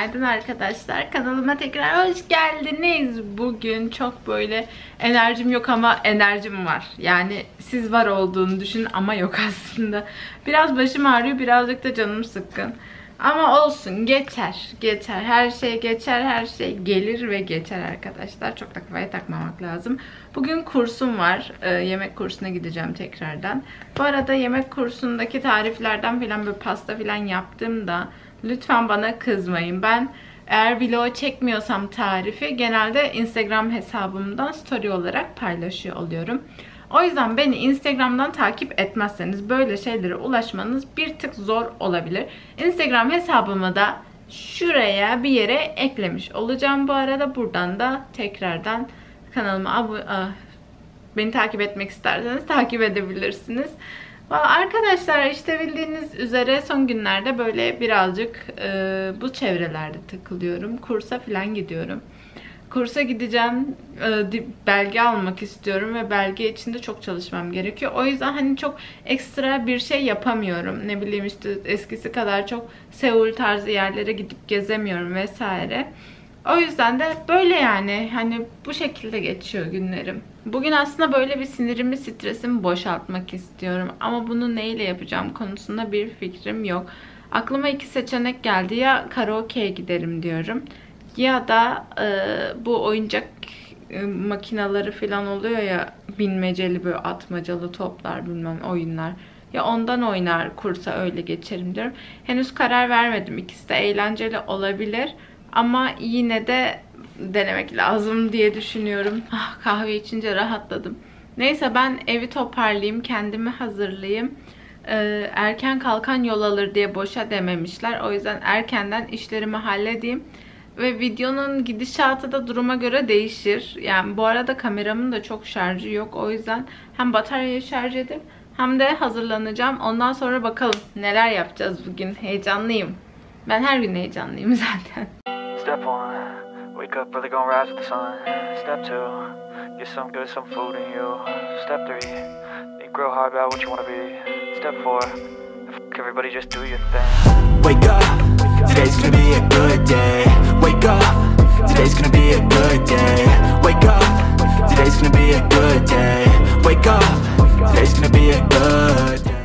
Günaydın arkadaşlar. Kanalıma tekrar hoş geldiniz. Bugün çok böyle enerjim yok ama enerjim var. Yani siz var olduğunu düşünün ama yok aslında. Biraz başım ağrıyor, birazcık da canım sıkkın. Ama olsun, geçer. Geçer. Her şey geçer, her şey gelir ve geçer arkadaşlar. Çok da kafaya takmamak lazım. Bugün kursum var. Yemek kursuna gideceğim tekrardan. Bu arada yemek kursundaki tariflerden falan böyle pasta falan yaptığımda lütfen bana kızmayın. Ben eğer vlog çekmiyorsam tarifi genelde Instagram hesabımdan story olarak paylaşıyor oluyorum. O yüzden beni Instagram'dan takip etmezseniz böyle şeylere ulaşmanız bir tık zor olabilir. Instagram hesabımı da şuraya bir yere eklemiş olacağım. Bu arada buradan da tekrardan kanalıma beni takip etmek isterseniz takip edebilirsiniz. Arkadaşlar işte bildiğiniz üzere son günlerde böyle birazcık bu çevrelerde takılıyorum. Kursa falan gidiyorum. Kursa gideceğim, belge almak istiyorum ve belge için de çok çalışmam gerekiyor. O yüzden hani çok ekstra bir şey yapamıyorum. Ne bileyim işte eskisi kadar çok Seul tarzı yerlere gidip gezemiyorum vesaire. O yüzden de böyle yani hani bu şekilde geçiyor günlerim. Bugün aslında böyle bir sinirimi, stresimi boşaltmak istiyorum. Ama bunu neyle yapacağım konusunda bir fikrim yok. Aklıma iki seçenek geldi. Ya karaoke'ye giderim diyorum. Ya da bu oyuncak makinaları falan oluyor ya, binmeceli böyle atmacalı toplar bilmem oyunlar. Ya ondan oynar kursa öyle geçerim diyorum. Henüz karar vermedim. İkisi de eğlenceli olabilir. Ama yine de denemek lazım diye düşünüyorum. Kahve içince rahatladım. Neyse ben evi toparlayayım, kendimi hazırlayayım. Erken kalkan yol alır diye boşa dememişler. O yüzden erkenden işlerimi halledeyim. Ve videonun gidişatı da duruma göre değişir. Yani bu arada kameramın da çok şarjı yok. O yüzden hem bataryayı şarj edip hem de hazırlanacağım. Ondan sonra bakalım neler yapacağız bugün. Heyecanlıyım. Ben her gün heyecanlıyım zaten. Step 1, wake up early, gonna rise with the sun. Step 2, get some good, some food in you. Step 3, think real hard about what you wanna be. Step 4, everybody just do your thing. Wake up, today's gonna be a good day. Wake up, today's gonna be a good day. Wake up, today's gonna be a good day. Wake up, today's gonna be a good day.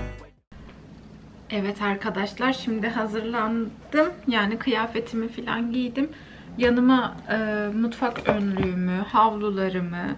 Evet arkadaşlar, şimdi hazırlandım. Yani kıyafetimi falan giydim. Yanıma mutfak önlüğümü, havlularımı,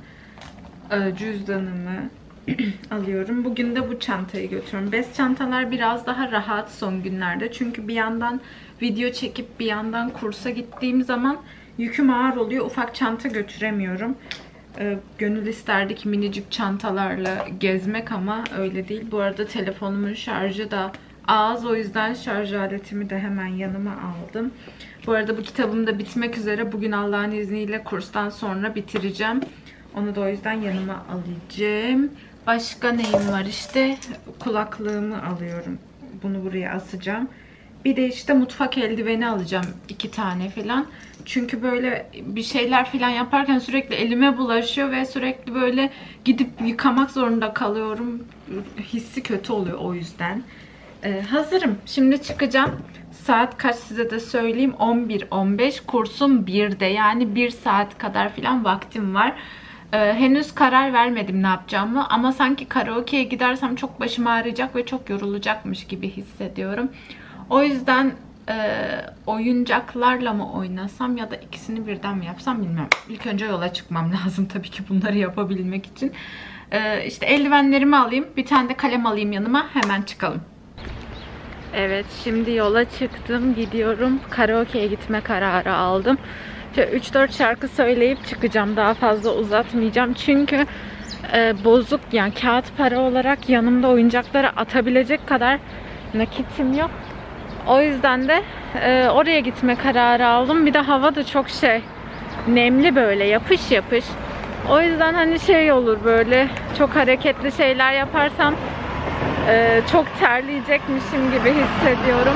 cüzdanımı alıyorum. Bugün de bu çantayı götürüyorum. Bez çantalar biraz daha rahat son günlerde. Çünkü bir yandan video çekip bir yandan kursa gittiğim zaman yüküm ağır oluyor. Ufak çanta götüremiyorum. Gönül isterdi ki minicik çantalarla gezmek ama öyle değil. Bu arada telefonumun şarjı da az. O yüzden şarj aletimi de hemen yanıma aldım. Bu arada bu kitabım da bitmek üzere. Bugün Allah'ın izniyle kurstan sonra bitireceğim. Onu da o yüzden yanıma alacağım. Başka neyim var işte? Kulaklığımı alıyorum. Bunu buraya asacağım. Bir de işte mutfak eldiveni alacağım. 2 tane falan. Çünkü böyle bir şeyler falan yaparken sürekli elime bulaşıyor ve sürekli böyle gidip yıkamak zorunda kalıyorum. Hissi kötü oluyor o yüzden. Hazırım. Şimdi çıkacağım. Saat kaç size de söyleyeyim. 11:15. Kursum 1'de. Yani 1 saat kadar falan vaktim var. Henüz karar vermedim ne yapacağımı. Ama sanki karaoke'ye gidersem çok başım ağrıyacak ve çok yorulacakmış gibi hissediyorum. O yüzden oyuncaklarla mı oynasam ya da ikisini birden mi yapsam bilmiyorum. İlk önce yola çıkmam lazım tabii ki bunları yapabilmek için. İşte eldivenlerimi alayım. Bir tane de kalem alayım yanıma. Hemen çıkalım. Evet, şimdi yola çıktım. Gidiyorum. Karaoke'ye gitme kararı aldım. 3-4 şarkı söyleyip çıkacağım. Daha fazla uzatmayacağım. Çünkü bozuk yani kağıt para olarak yanımda oyuncakları atabilecek kadar nakitim yok. O yüzden de oraya gitme kararı aldım. Bir de hava da çok nemli böyle yapış yapış. O yüzden hani şey olur böyle çok hareketli şeyler yaparsam çok terleyecekmişim gibi hissediyorum.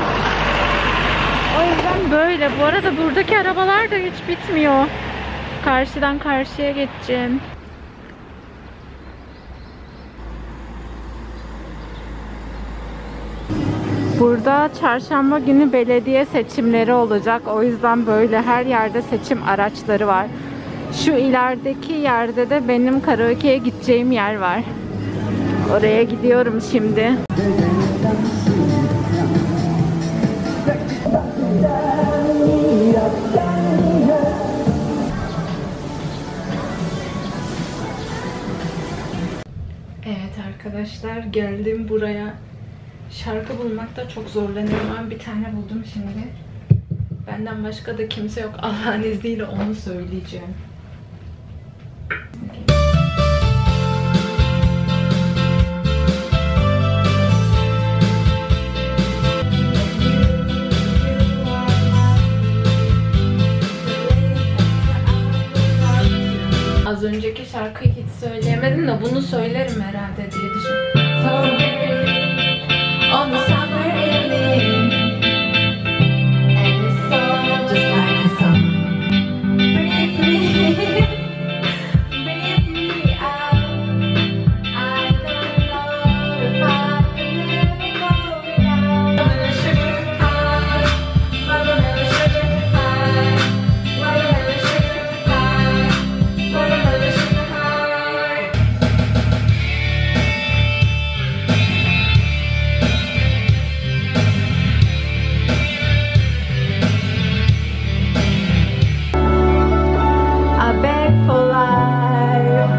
O yüzden böyle. Bu arada buradaki arabalar da hiç bitmiyor. Karşıdan karşıya geçeceğim. Burada çarşamba günü belediye seçimleri olacak. O yüzden böyle her yerde seçim araçları var. Şu ilerideki yerde de benim karaoke'ye gideceğim yer var. Oraya gidiyorum şimdi. Evet arkadaşlar, geldim buraya. Şarkı bulmakta çok zorlanıyorum. Ben bir tane buldum şimdi. Benden başka da kimse yok. Allah'ın izniyle onu söyleyeceğim. Az önceki şarkıyı hiç söyleyemedim de bunu söylerim herhalde diye düşünüyorum. On the summer evening, and it's all just like a song. Breathe me, breathe me out. I don't know if I can ever go without. Watermelon sugar high, watermelon sugar high, watermelon sugar high, watermelon sugar high. I beg for life.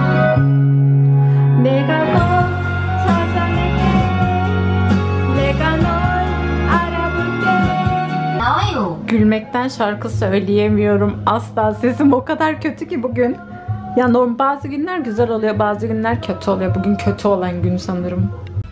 내가 꼭 찾아낼게. 내가 널 알아볼게. 나와요. Gülmekten şarkı söyleyemiyorum. Asla sesim o kadar kötü ki bugün. Ya normal bazı günler güzel oluyor, bazı günler kötü oluyor. Bugün kötü olan gün sanırım.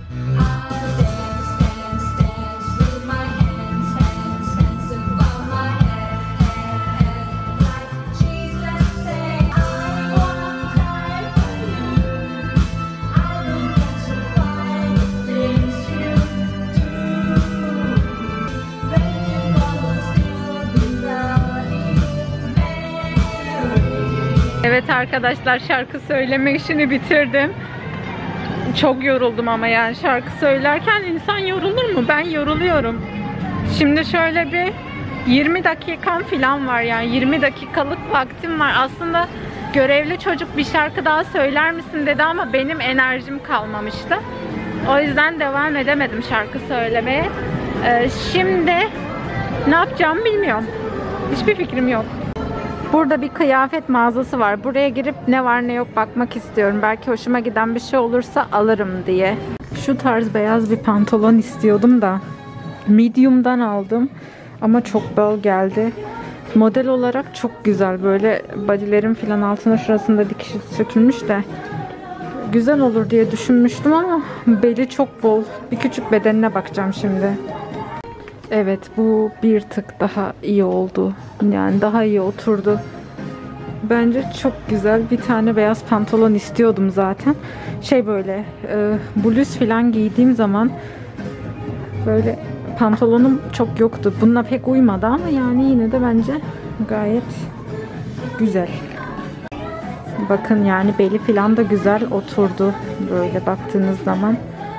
Evet arkadaşlar, şarkı söyleme işini bitirdim. Çok yoruldum ama yani şarkı söylerken insan yorulur mu? Ben yoruluyorum. Şimdi şöyle bir 20 dakikam falan var, yani 20 dakikalık vaktim var. Aslında görevli çocuk bir şarkı daha söyler misin dedi ama benim enerjim kalmamıştı. O yüzden devam edemedim şarkı söylemeye. Şimdi ne yapacağımı bilmiyorum. Hiçbir fikrim yok. Burada bir kıyafet mağazası var. Buraya girip ne var ne yok bakmak istiyorum. Belki hoşuma giden bir şey olursa alırım diye. Şu tarz beyaz bir pantolon istiyordum da medium'dan aldım. Ama çok bol geldi. Model olarak çok güzel. Böyle body'lerin falan altına şurasında dikişi sökülmüş de güzel olur diye düşünmüştüm ama beli çok bol. Bir küçük bedenine bakacağım şimdi. Evet, bu bir tık daha iyi oldu. Yani daha iyi oturdu. Bence çok güzel. Bir tane beyaz pantolon istiyordum zaten. Şey böyle bluz falan giydiğim zaman böyle pantolonum çok yoktu. Bununla pek uymadı ama yani yine de bence gayet güzel. Bakın yani beli falan da güzel oturdu böyle baktığınız zaman.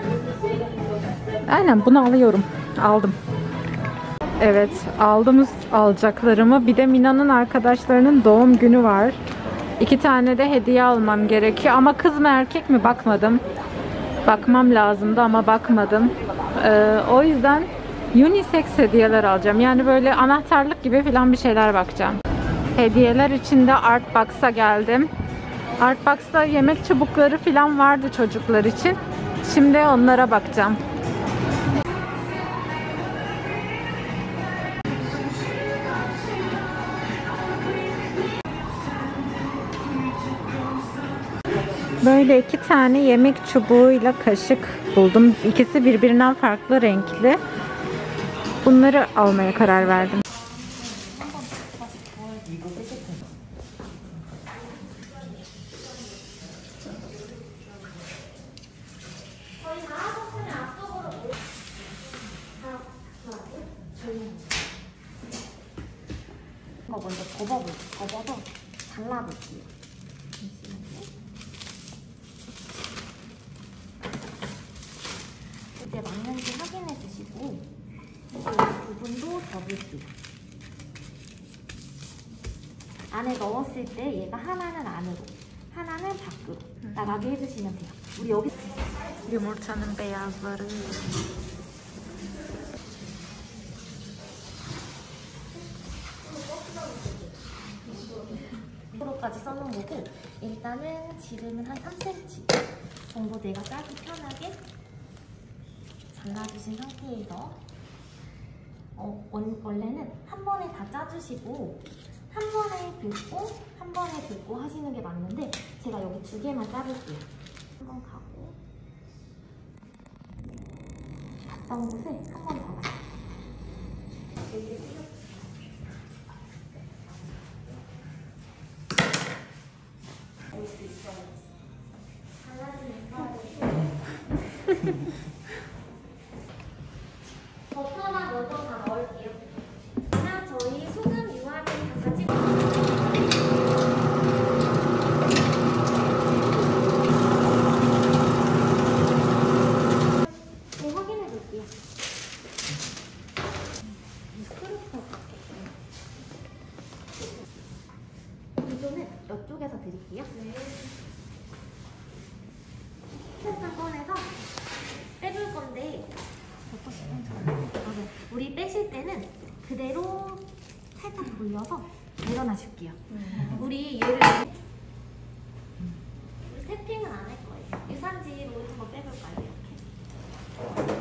Aynen bunu alıyorum. Aldım. Evet, alacaklarımı. Bir de Mina'nın arkadaşlarının doğum günü var. 2 tane de hediye almam gerekiyor. Ama kız mı erkek mi bakmadım. Bakmam lazımdı ama bakmadım. O yüzden unisex hediyeler alacağım. Yani böyle anahtarlık gibi falan bir şeyler bakacağım. Hediyeler için de Artbox'a geldim. Artbox'ta yemek çubukları falan vardı çocuklar için. Şimdi onlara bakacağım. Böyle 2 tane yemek çubuğuyla kaşık buldum. İkisi birbirinden farklı renkli. Bunları almaya karar verdim. 먼저 접어서 잘라볼게요. 이제 맞는지 확인해 주시고 양분도 접을게요. 안에 넣었을 때 얘가 하나는 안으로, 하나는 밖으로 나가게 해주시면 돼요. 우리 여기 Yumurtanın beyazları. 까지 써놓은 거고, 일단은 지름은 한 3cm 정도 내가 짜기 편하게 잘라주신 상태에서 원래는 한 번에 다 짜주시고 한 번에 긁고 한 번에 긁고 하시는 게 맞는데 제가 여기 2개만 자를게요. 한 번 가고 갔다 온 곳에 한 번 더 가요. 버터만 먼저 다 넣을게요. 그러면 저희 소금, 유화를 다 같이 확인해 볼게요. 이거는 이쪽에서 드릴게요. 살짝 꺼내서 빼줄 건데 우리 빼실 때는 그대로 살짝 돌려서 내려놔 줄게요. 우리 얘를 탭핑은 안 할 거예요. 유산지로 한번 빼볼까요? 이렇게.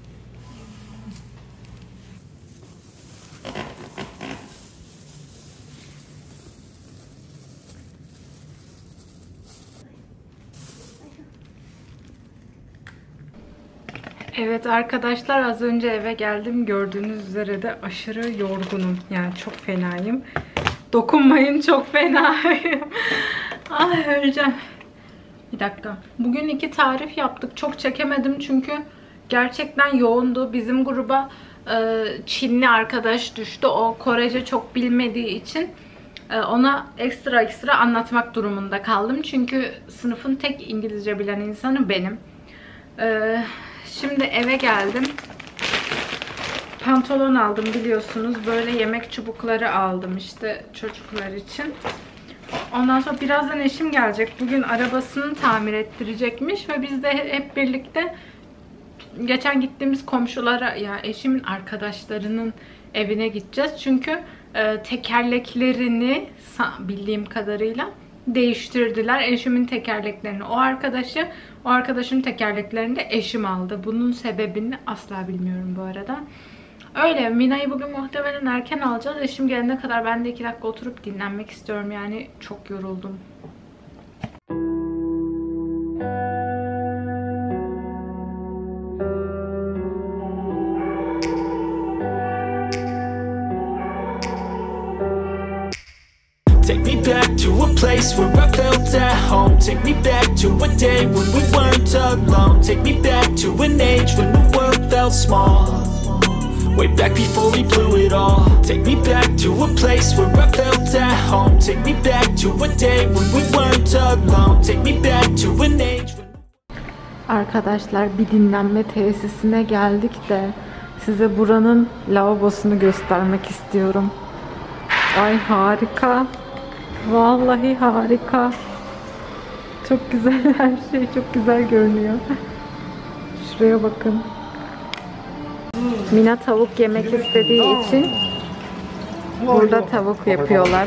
Evet arkadaşlar, az önce eve geldim. Gördüğünüz üzere de aşırı yorgunum. Yani çok fenayım. Dokunmayın, çok fenayım. Ay öleceğim. Bir dakika. Bugün 2 tarif yaptık. Çok çekemedim çünkü gerçekten yoğundu. Bizim gruba Çinli arkadaş düştü. O Korece çok bilmediği için ona ekstra anlatmak durumunda kaldım. Çünkü sınıfın tek İngilizce bilen insanı benim. Şimdi eve geldim. Pantolon aldım biliyorsunuz. Böyle yemek çubukları aldım işte çocuklar için. Ondan sonra birazdan eşim gelecek. Bugün arabasını tamir ettirecekmiş ve biz de hep birlikte geçen gittiğimiz komşulara, yani eşimin arkadaşlarının evine gideceğiz. Çünkü tekerleklerini bildiğim kadarıyla değiştirdiler. Eşimin tekerleklerini o arkadaşın tekerleklerini de eşim aldı. Bunun sebebini asla bilmiyorum bu arada. Öyle, Mina'yı bugün muhtemelen erken alacağız. Eşim gelene kadar ben de 2 dakika oturup dinlenmek istiyorum. Yani çok yoruldum. Take me back to a place where I felt at home. Take me back to a day when we weren't alone. Take me back to an age when the world felt small. Way back before we blew it all. Take me back to a place where I felt at home. Take me back to a day when we weren't alone. Take me back to an age when... Arkadaşlar, bir dinlenme tesisine geldik de size buranın lavabosunu göstermek istiyorum. Ay harika. Vallahi harika. Çok güzel, her şey çok güzel görünüyor. Şuraya bakın. Mina tavuk yemek istediği için burada tavuk yapıyorlar.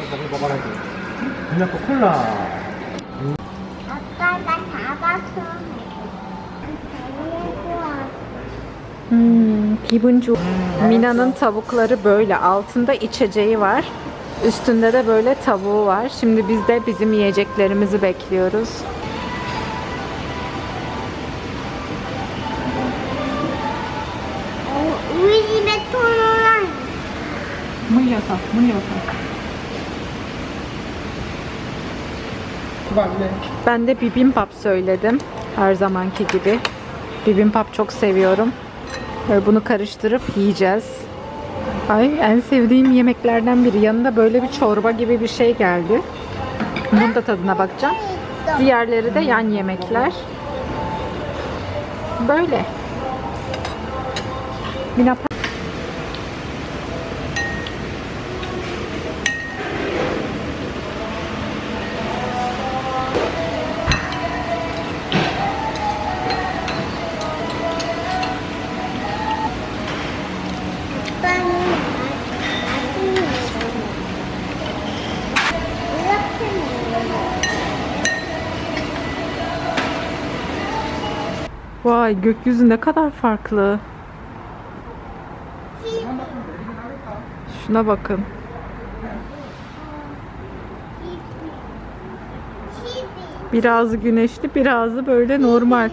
Gibbon çok. Mina'nın tavukları böyle. Altında içeceği var. Üstünde de böyle tavuğu var. Şimdi biz de bizim yiyeceklerimizi bekliyoruz. 우리 집에 토요일 문 여서. Ben de bibimbap söyledim. Her zamanki gibi. Bibimbap çok seviyorum. Böyle bunu karıştırıp yiyeceğiz. Ay, en sevdiğim yemeklerden biri. Yanında böyle bir çorba gibi bir şey geldi. Bunun da tadına bakacağım. Diğerleri de yan yemekler. Böyle. Vay, gökyüzü ne kadar farklı. Şuna bakın. Birazı güneşli, birazı böyle normal.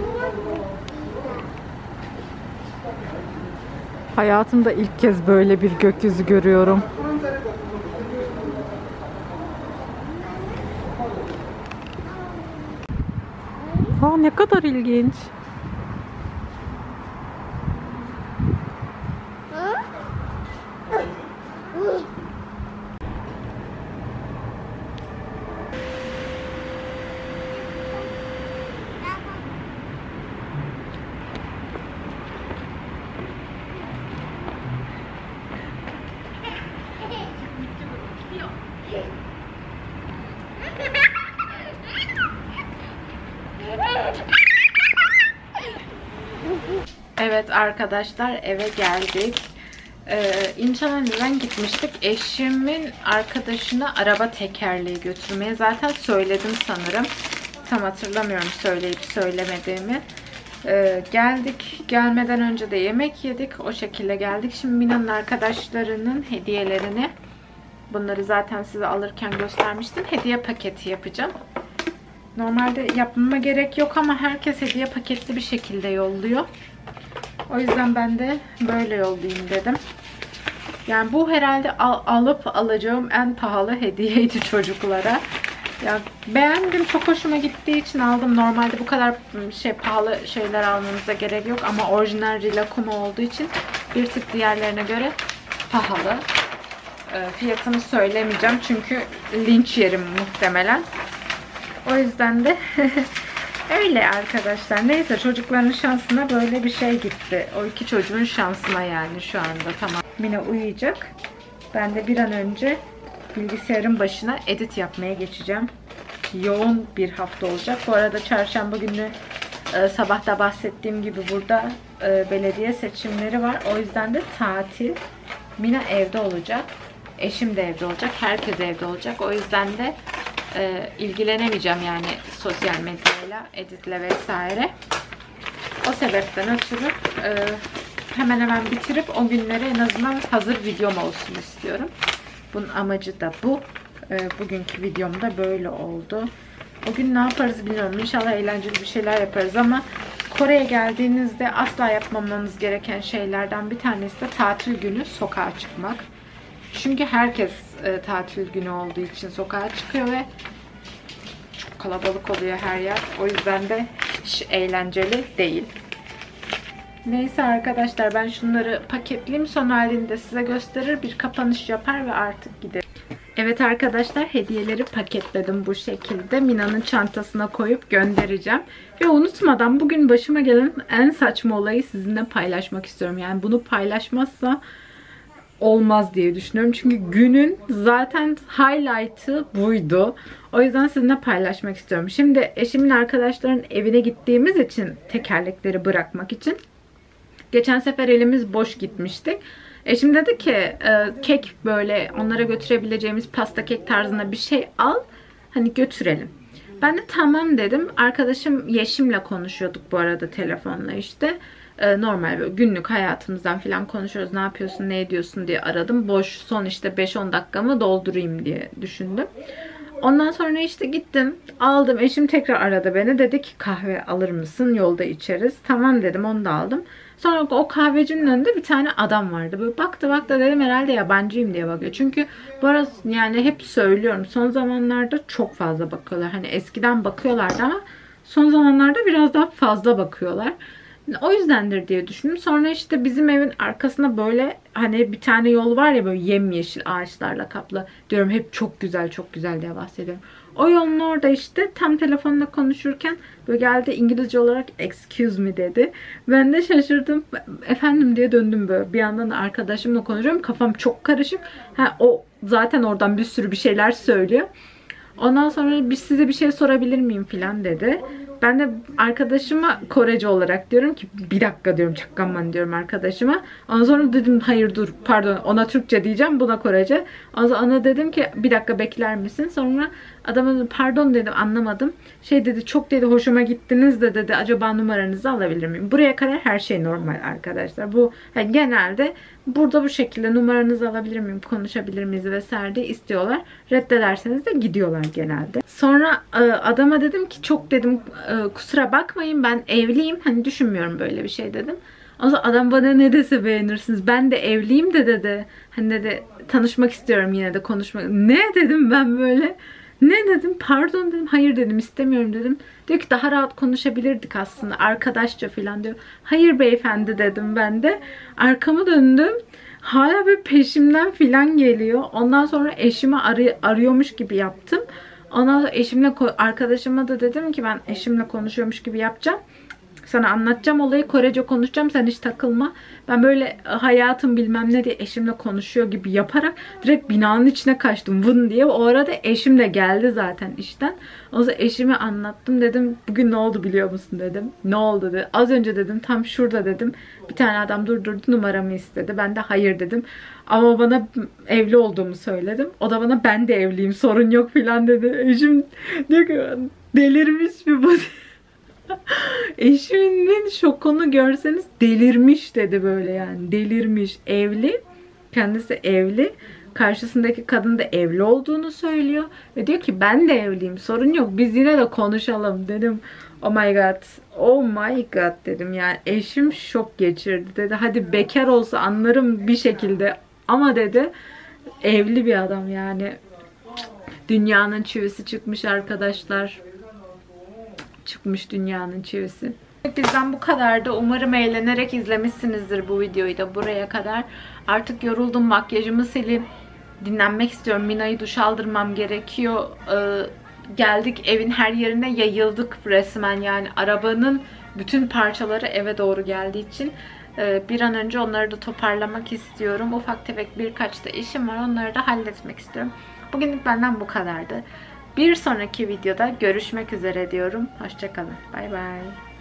Hayatımda ilk kez böyle bir gökyüzü görüyorum. Aa, ne kadar ilginç. Evet arkadaşlar, eve geldik. İnçaneli'den gitmiştik. Eşimin arkadaşına araba tekerleği götürmeye. Zaten söyledim sanırım. Tam hatırlamıyorum söyleyip söylemediğimi. Geldik. Gelmeden önce de yemek yedik. O şekilde geldik. Şimdi Mina'nın arkadaşlarının hediyelerini, bunları zaten size alırken göstermiştim. Hediye paketi yapacağım. Normalde yapmama gerek yok ama herkes hediye paketli bir şekilde yolluyor. O yüzden ben de böyle yollayayım dedim. Yani bu herhalde alıp alacağım en pahalı hediyeydi çocuklara. Ya beğendim, çok hoşuma gittiği için aldım. Normalde bu kadar pahalı şeyler almanıza gerek yok ama orijinal Rilakkuma olduğu için bir tık diğerlerine göre pahalı. Fiyatını söylemeyeceğim çünkü linç yerim muhtemelen. O yüzden de öyle arkadaşlar. Neyse, çocukların şansına böyle bir şey gitti. O iki çocuğun şansına yani şu anda. Tamam. Mina uyuyacak. Ben de bir an önce bilgisayarın başına edit yapmaya geçeceğim. Yoğun bir hafta olacak. Bu arada çarşamba günü sabahta bahsettiğim gibi burada belediye seçimleri var. O yüzden de tatil. Mina evde olacak. Eşim de evde olacak. Herkes evde olacak. O yüzden de ilgilenemeyeceğim yani sosyal medyayla, editle vesaire. O sebepten ötürü hemen hemen bitirip o günlere en azından hazır videom olsun istiyorum. Bunun amacı da bu. Bugünkü videom da böyle oldu. O gün ne yaparız bilmiyorum. İnşallah eğlenceli bir şeyler yaparız ama Kore'ye geldiğinizde asla yapmamamız gereken şeylerden bir tanesi de tatil günü sokağa çıkmak. Çünkü herkes tatil günü olduğu için sokağa çıkıyor ve çok kalabalık oluyor her yer. O yüzden de hiç eğlenceli değil. Neyse arkadaşlar, ben şunları paketleyeyim. Son halini de size gösterir. Bir kapanış yapar ve artık giderim. Evet arkadaşlar, hediyeleri paketledim bu şekilde. Mina'nın çantasına koyup göndereceğim. Ve unutmadan bugün başıma gelen en saçma olayı sizinle paylaşmak istiyorum. Yani bunu paylaşmazsa olmaz diye düşünüyorum. Çünkü günün zaten highlight'ı buydu. O yüzden sizinle paylaşmak istiyorum. Şimdi eşimin arkadaşlarının evine gittiğimiz için, tekerlekleri bırakmak için, geçen sefer elimiz boş gitmiştik. Eşim dedi ki kek, böyle onlara götürebileceğimiz pasta kek tarzında bir şey al, hani götürelim. Ben de tamam dedim. Arkadaşım Yeşim'le konuşuyorduk bu arada telefonla işte. Normal böyle günlük hayatımızdan falan konuşuyoruz. Ne yapıyorsun, ne ediyorsun diye aradım. Boş son işte 5-10 dakikamı doldurayım diye düşündüm. Ondan sonra işte gittim, aldım. Eşim tekrar aradı beni. Dedi ki kahve alır mısın? Yolda içeriz. Tamam dedim, onu da aldım. Sonra o kahvecinin önünde bir tane adam vardı. Böyle baktı dedim herhalde yabancıyım diye bakıyor. Çünkü bu arada yani hep söylüyorum, son zamanlarda çok fazla bakıyorlar. Hani eskiden bakıyorlardı ama son zamanlarda biraz daha fazla bakıyorlar. O yüzdendir diye düşündüm. Sonra işte bizim evin arkasında böyle hani bir tane yol var ya, böyle yemyeşil ağaçlarla kaplı. Diyorum hep çok güzel çok güzel diye bahsediyorum. O yolun orada işte tam telefonla konuşurken böyle geldi, İngilizce olarak excuse me dedi. Ben de şaşırdım. Efendim diye döndüm böyle. Bir yandan arkadaşımla konuşuyorum. Kafam çok karışık. O zaten oradan bir sürü bir şeyler söylüyor. Ondan sonra size bir şey sorabilir miyim falan dedi. Ben de arkadaşıma Korece olarak diyorum ki bir dakika diyorum, çakkanman diyorum arkadaşıma. Ondan sonra dedim hayır dur pardon, ona Türkçe diyeceğim, buna Korece. Ondan sonra ona dedim ki bir dakika bekler misin? Sonra adama pardon dedim, anlamadım. Şey dedi, çok dedi hoşuma gittiniz de dedi, acaba numaranızı alabilir miyim? Buraya kadar her şey normal arkadaşlar. Bu yani genelde burada bu şekilde numaranızı alabilir miyim, konuşabilir miyiz vesaire diye istiyorlar. Reddederseniz de gidiyorlar genelde. Sonra adama dedim ki çok dedim kusura bakmayın ben evliyim, hani düşünmüyorum böyle bir şey dedim. O zaman adam bana ne dese beğenirsiniz, ben de evliyim de dedi. Hani dedi tanışmak istiyorum yine de konuşmak. Ne dedim ben böyle? Ne dedim? Pardon dedim. Hayır dedim, istemiyorum dedim. Diyor ki daha rahat konuşabilirdik aslında. Arkadaşça falan diyor. Hayır beyefendi dedim ben de. Arkamı döndüm. Hala böyle peşimden falan geliyor. Ondan sonra eşimi arıyormuş gibi yaptım. Ondan sonra eşimle, arkadaşıma da dedim ki ben eşimle konuşuyormuş gibi yapacağım. Sana anlatacağım olayı, Korece konuşacağım, sen hiç takılma. Ben böyle hayatım bilmem ne diye eşimle konuşuyor gibi yaparak direkt binanın içine kaçtım vın diye. O arada eşim de geldi zaten işten. O zaman eşime anlattım, dedim bugün ne oldu biliyor musun dedim. Ne oldu dedi. Az önce dedim tam şurada dedim bir tane adam durdurdu, numaramı istedi. Ben de hayır dedim. Ama bana evli olduğumu söyledim. O da bana ben de evliyim sorun yok falan dedi. Eşim diyor ki delirmiş mi bu? Eşimin şokunu görseniz, delirmiş dedi böyle yani, delirmiş. Evli, kendisi evli, karşısındaki kadın da evli olduğunu söylüyor ve diyor ki ben de evliyim sorun yok, biz yine de konuşalım dedim. Oh my god, oh my god dedim yani. Eşim şok geçirdi dedi, hadi bekar olsa anlarım bir şekilde ama dedi evli bir adam yani. Dünyanın çivisi çıkmış arkadaşlar. Çıkmış dünyanın çivisi. Bizden bu kadardı. Umarım eğlenerek izlemişsinizdir bu videoyu da buraya kadar. Artık yoruldum. Makyajımı silip dinlenmek istiyorum. Mina'yı duş aldırmam gerekiyor. Geldik evin her yerine yayıldık resmen. Yani arabanın bütün parçaları eve doğru geldiği için bir an önce onları da toparlamak istiyorum. Ufak tefek birkaç da işim var. Onları da halletmek istiyorum. Bugünlük benden bu kadardı. Bir sonraki videoda görüşmek üzere diyorum. Hoşça kalın. Bay bay.